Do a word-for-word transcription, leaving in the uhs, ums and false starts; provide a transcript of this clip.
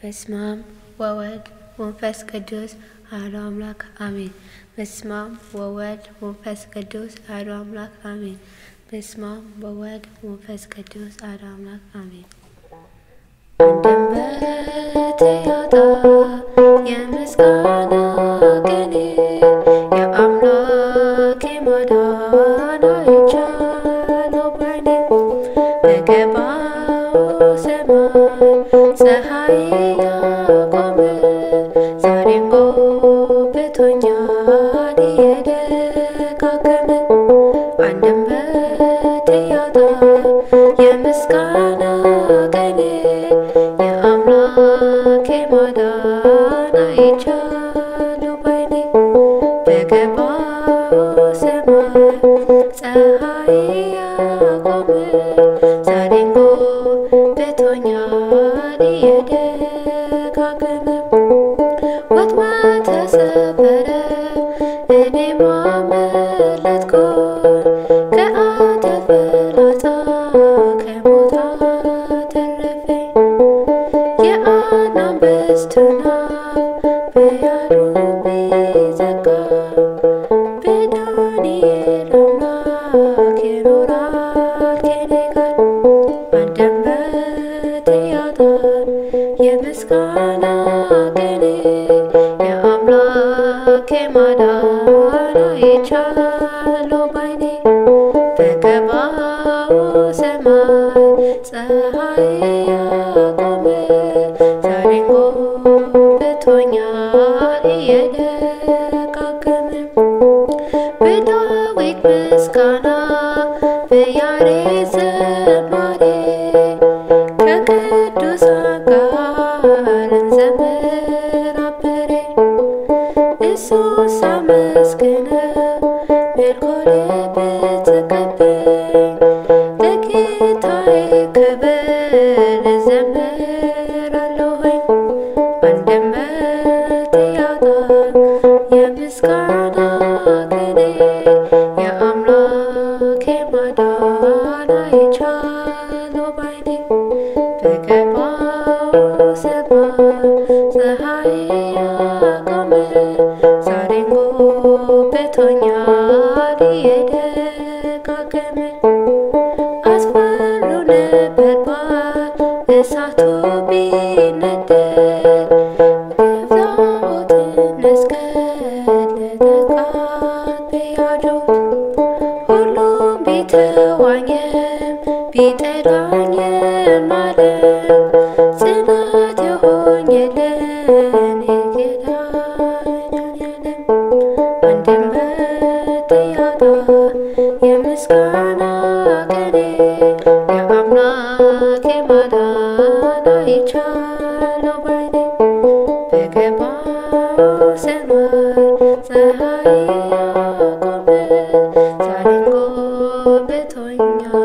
በስመ አብ ወወልድ ወመንፈስ ቅዱስ አሐዱ አምላክ አሜን። በስመ አብ ወወልድ ወመንፈስ ቅዱስ አሐዱ አምላክ አሜን። በስመ አብ ወወልድ ወመንፈስ ቅዱስ አሐዱ አምላክ አሜን። አንደበቴ ያጣ የምስጋና ቅኔ የአምላኬ ማዳን አይቻለሁ በዓይኔ። በገባው ሰማይ ፀሐይ ያቆመ ዛሬም ጎብቶኛል እየደጋገመ። አንደበቴ ያጣ የምስጋና ቅኔ የአምላኬ ማዳን አይቻለሁ በዓይኔ። በገባው ሰማይ ፀሐይ ያቆመ ዛሬም ጎብቶኛል እየደጋገመ። ወጥመድ ተሰበረ እኔም አመለጥኩኝ ከአንተ ፍላጻ ከሞት አተረፈኝ። የአናብስቱን አፍ በያሉኝ ቢዘጋ በዳንኤል አምላክ ይኖራል ከእኔ ጋር። አንደበቴ ያጣል የምስጋና ቅኔ የአምላኬ ማዳን አይቻለሁ በዓይኔ። በገባው ሰማይ ፀሐይ ያቆመ ዛሬም ጎብቶኛል እየደጋገመ። በዳዊት ምስጋና በያሬድ ዝማሬ ከቅዱሳን ጋር እንዘምር አብሬ። እሱን ሳመስግነው ሜልኮል ብትቀበኝ ለጌታዬ ክብር እዘምራለሁኝ። አንደበቴ ያጣል የምስጋና ቅኔ የአምላኬ ማዳን አይቻለሁ በዓይኔ። በገባው ሰማይ ፀሐይ ያቆመ ዛሬም ጎብቶኛል እየደጋገመ። አስፈሪው ነበልባል እሳቱ ቢነደድ የጣዖትን መስቀል ለጠላት ቢያጆት። ሁሉም ቢተዋኝም ቢጠላኝም ዓለም ጽናት የሆነልን የጌታ መድኃኔዓለም። አንደበቴ ያጣል የምስጋና ቅኔ የአምላኬ ማዳን አይቻለሁ በዓይኔ። በገባው ሰማይ ፀሐይ ያቆመ ዛሬም ጎብቶኛል